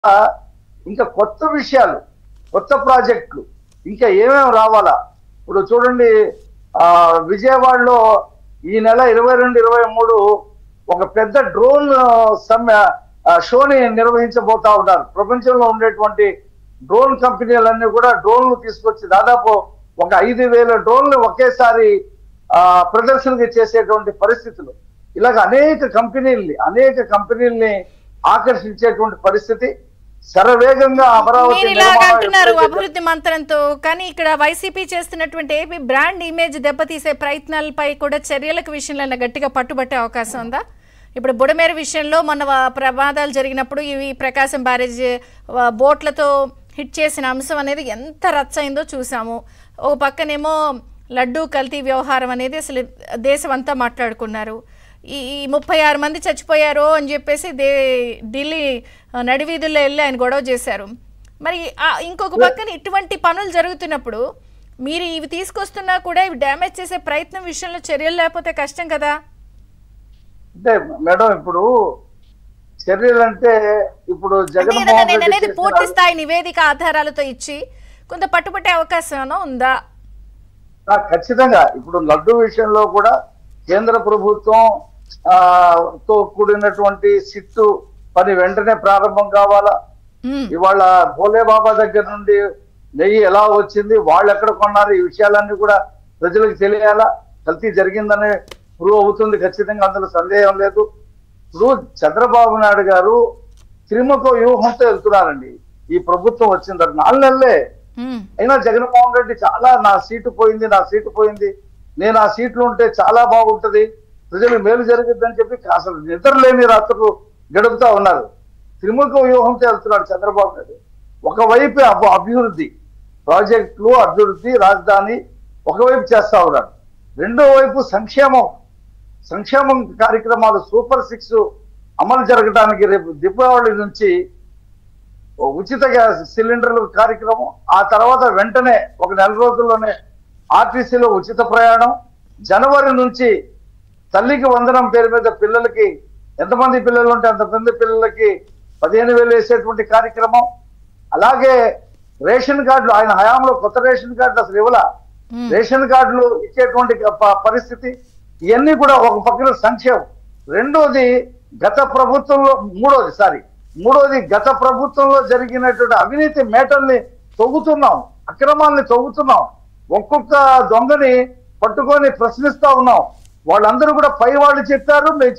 ఇంకా కొత్త విషయాలు, కొత్త ప్రాజెక్టులు ఇంకా ఏమేమి రావాలా? ఇప్పుడు చూడండి, విజయవాడలో ఈ నెల 22-23 ఒక పెద్ద డ్రోన్ షోని నిర్వహించబోతా ఉన్నారు. ప్రపంచంలో ఉండేటువంటి డ్రోన్ కంపెనీలన్నీ కూడా డ్రోన్లు తీసుకొచ్చి దాదాపు ఒక 5,000 డ్రోన్లు ఒకేసారి ప్రదర్శనకి చేసేటువంటి పరిస్థితులు. ఇలాగ అనేక కంపెనీల్ని ఆకర్షించేటువంటి పరిస్థితి. శరవేగంగా అమరావతి అంటున్నారు అభివృద్ధి మంత్రంతో. కానీ ఇక్కడ వైసీపీ చేస్తున్నటువంటి ఏపీ బ్రాండ్ ఇమేజ్ దెబ్బతీసే ప్రయత్నాలపై కూడా చర్యలకు విషయంలో గట్టిగా పట్టుబట్టే అవకాశం ఉందా? ఇప్పుడు బుడమేరు విషయంలో మొన్న ప్రమాదాలు జరిగినప్పుడు ఇవి ప్రకాశం బ్యారేజ్ బోట్లతో హిట్ చేసిన అంశం అనేది ఎంత రచ్చయిందో చూసాము. ఒక పక్కనేమో లడ్డూ కల్తీ వ్యవహారం అనేది అసలు దేశం అంతా మాట్లాడుకున్నారు. ఈ 36 మంది చచ్చిపోయారు అని చెప్పేసి ఢిల్లీ నడివీధుల్లో వెళ్ళి ఆయన గొడవ చేశారు. మరి ఇంకొక పక్కన ఇటువంటి పనులు జరుగుతున్నప్పుడు మీరు ఇవి తీసుకొస్తున్నా కూడా ఇవి డ్యామేజ్ చేసే ప్రయత్నం విషయంలో చర్యలు లేకపోతే కష్టం కదా? అంటే మేడం, ఇప్పుడు చర్యలు అంటే ఇప్పుడు జగన్మోహన్ రెడ్డి పూర్తి స్థాయి నివేదిక ఆధారాలతో ఇచ్చి కొంత పట్టుబట్టే అవకాశం ఉందా? ఖచ్చితంగా. ఇప్పుడు లడ్డు విషయంలో కూడా కేంద్ర ప్రభుత్వం తో కూడినటువంటి సిట్టు పని వెంటనే ప్రారంభం కావాలా. ఇవాళ భోలే బాబా దగ్గర నుండి నెయ్యి ఎలా వచ్చింది, వాళ్ళు ఎక్కడ కొన్నారు, ఈ విషయాలన్నీ కూడా ప్రజలకు తెలియాలా. కల్తీ జరిగిందనే ప్రూవ్ అవుతుంది ఖచ్చితంగా, అందులో సందేహం లేదు. ఇప్పుడు చంద్రబాబు నాయుడు గారు త్రిముఖ వ్యూహంతో వెళ్తున్నారండి. ఈ ప్రభుత్వం వచ్చిన తర్వాత 4 నెలలే అయినా జగన్మోహన్ రెడ్డి చాలా నా సీటు పోయింది, నేను ఆ సీట్లు ఉంటే చాలా బాగుంటది, ప్రజలకు మేలు జరుగుతుందని చెప్పి అసలు నిద్రలేని రాత్రులు గడుపుతా ఉన్నారు. త్రిముఖ వ్యూహంతో వెళ్తున్నాడు చంద్రబాబు నాయుడు. ఒకవైపు అభివృద్ధి ప్రాజెక్టులు, అభివృద్ధి రాజధాని ఒకవైపు చేస్తా ఉన్నాడు. రెండో వైపు సంక్షేమం కార్యక్రమాలు సూపర్ 6 అమలు జరగడానికి రేపు దీపావళి నుంచి ఉచిత గ్యాస్ సిలిండర్ల కార్యక్రమం, ఆ తర్వాత వెంటనే ఒక నెల రోజుల్లోనే ఆర్టీసీలో ఉచిత ప్రయాణం, జనవరి నుంచి తల్లికి వందనం పేరు మీద పిల్లలకి ఎంతమంది పిల్లలు ఉంటే అంతమంది పిల్లలకి 15,000 వేసేటువంటి కార్యక్రమం. అలాగే రేషన్ కార్డులు, ఆయన హయాంలో కొత్త రేషన్ కార్డులు అసలు ఇవ్వాల, రేషన్ కార్డులు ఇచ్చేటువంటి పరిస్థితి. ఇవన్నీ కూడా ఒక పక్కన సంక్షేమం. రెండోది గత ప్రభుత్వంలో జరిగినటువంటి అవినీతి మేటల్ని తవ్వుతున్నాం, అక్రమాల్ని తవ్వుతున్నాం. ఒక్కొక్క దొంగని పట్టుకొని ప్రశ్నిస్తా ఉన్నాం. వాళ్ళందరూ కూడా పై వాళ్ళు చెప్పారు మేము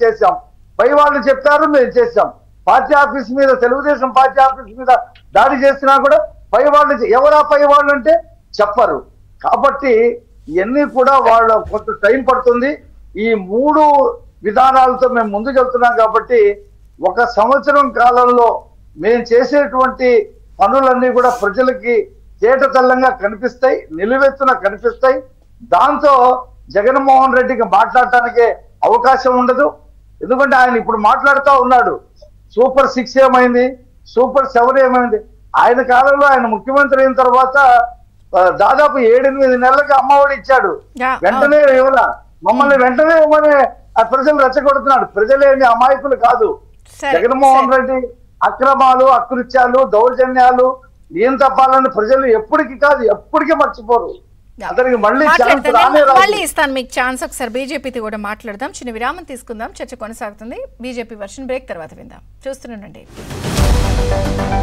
చేశాం, పార్టీ ఆఫీస్ మీద, తెలుగుదేశం పార్టీ ఆఫీస్ మీద దాడి చేసినా కూడా పై వాళ్ళు, ఎవరా పై వాళ్ళు అంటే చెప్పరు. కాబట్టి ఇవన్నీ కూడా వాళ్ళ కొంత టైం పడుతుంది. ఈ 3 విధానాలతో మేము ముందుకు వెళ్తున్నాం. కాబట్టి 1 సంవత్సరం కాలంలో మేము చేసేటువంటి పనులన్నీ కూడా ప్రజలకి తేటతెల్లంగా కనిపిస్తాయి, నిలువెత్తున కనిపిస్తాయి. దాంతో జగన్మోహన్ రెడ్డికి మాట్లాడటానికే అవకాశం ఉండదు. ఎందుకంటే ఆయన ఇప్పుడు మాట్లాడుతూ ఉన్నాడు, సూపర్ 6 ఏమైంది, సూపర్ 7 ఏమైంది. ఆయన కాలంలో ఆయన ముఖ్యమంత్రి అయిన తర్వాత దాదాపు 7-8 నెలలకు అమ్మఒడి ఇచ్చాడు. వెంటనే ఇవ్వాల, మమ్మల్ని వెంటనే ఇవ్వమని ప్రజలు రెచ్చగొడుతున్నాడు. ప్రజలేమి అమాయకులు కాదు. జగన్మోహన్ రెడ్డి అక్రమాలు, అకృత్యాలు, దౌర్జన్యాలు ఏం తప్పాలని ప్రజలు ఎప్పటికీ మర్చిపోరు. అతనికి మళ్ళీ ఇస్తాను మీకు ఛాన్స్. ఒకసారి బీజేపీతో కూడా మాట్లాడదాం, చిన్న విరామం తీసుకుందాం. చర్చ కొనసాగుతుంది. బీజేపీ వర్షన్ బ్రేక్ తర్వాత విందాం. చూస్తుండండి.